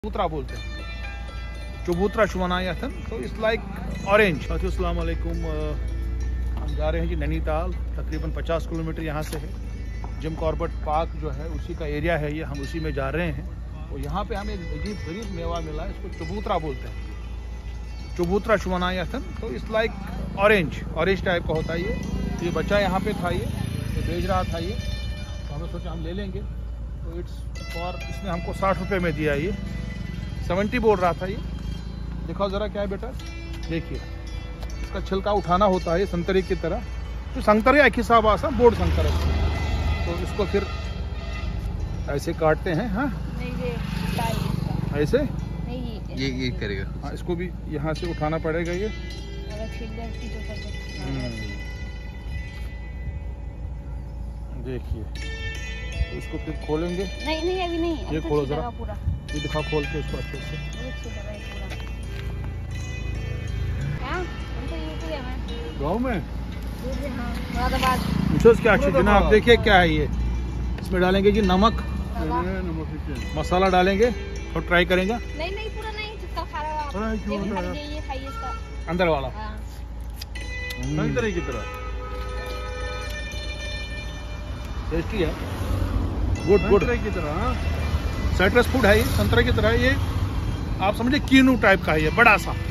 चबूतरा बोलते हैं, चबूतरा शुमानायतन। तो इट्स लाइक ऑरेंज। अस्सलाम वालेकुम। हम जा रहे हैं जी नैनीताल, तकरीबन 50 किलोमीटर यहाँ से है। जिम कॉर्बेट पार्क जो है उसी का एरिया है ये, हम उसी में जा रहे हैं। और यहाँ पे हमें अजीब गरीब मेवा मिला है, इसको चबूतरा बोलते हैं, चबूतरा शुमानायतन। तो इट्स लाइक ऑरेंज टाइप का होता है ये बच्चा यहाँ पे था, ये बेच रहा था ये, तो हमें सोचा हम ले लेंगे। तो इट्स फॉर, इसने हमको 60 रुपये में दिया, ये 70 बोल रहा था। ये दिखाओ ज़रा क्या है बेटा, देखिए इसका छिलका उठाना होता है ये संतरे की तरह, तो संतरे एक हिसाब आसा बोर्ड संतर है। तो इसको फिर ऐसे काटते हैं। हाँ ऐसे ये करेगा। हाँ, इसको भी यहाँ से उठाना पड़ेगा ये। देखिए तो इसको फिर खोलेंगे। नहीं अभी नहीं, ये खोलो जरा पूरा, ये दिखाओ खोल के इसको अच्छे से। गाँव में क्या अच्छी जनाब, देखिए क्या है ये। इसमें डालेंगे जी नमक, मसाला डालेंगे और ट्राई करेंगे। नहीं पूरा नहीं, जितना खा रहा है ये खाइए इसका अंदर वाला संतरे की तरह टेस्टी है, गुड की तरह। साइट्रस फूड है ये, संतरे की तरह। ये आप समझे कीनू टाइप का है ये, बड़ा सा।